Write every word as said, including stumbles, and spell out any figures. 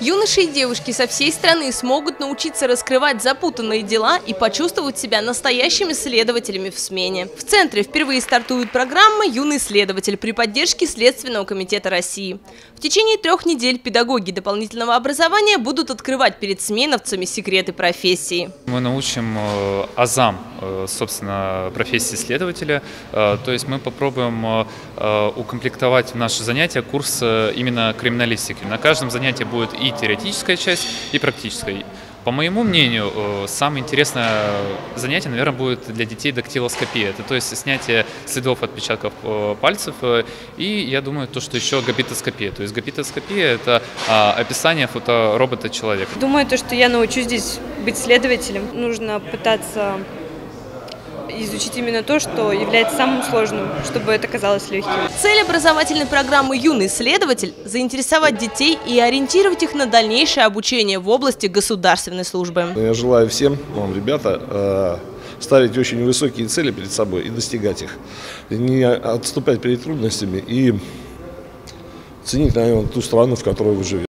Юноши и девушки со всей страны смогут научиться раскрывать запутанные дела и почувствовать себя настоящими следователями в смене. В центре впервые стартует программа «Юный следователь» при поддержке Следственного комитета России. В течение трех недель педагоги дополнительного образования будут открывать перед сменовцами секреты профессии. Мы научим азам, собственно, профессии следователя. То есть мы попробуем укомплектовать в наши занятия курс именно криминалистики. На каждом занятии будет и теоретическая часть, и практическая. По моему мнению, самое интересное занятие, наверное, будет для детей дактилоскопия. Это то есть снятие следов отпечатков пальцев. И я думаю, то, что еще габитоскопия. То есть габитоскопия – это описание фоторобота человека. Думаю, то, что я научусь здесь быть следователем. Нужно пытаться изучить именно то, что является самым сложным, чтобы это казалось легким. Цель образовательной программы «Юный следователь» – заинтересовать детей и ориентировать их на дальнейшее обучение в области государственной службы. Я желаю всем вам, ребята, ставить очень высокие цели перед собой и достигать их. Не отступать перед трудностями и ценить, наверное, ту страну, в которой вы живете.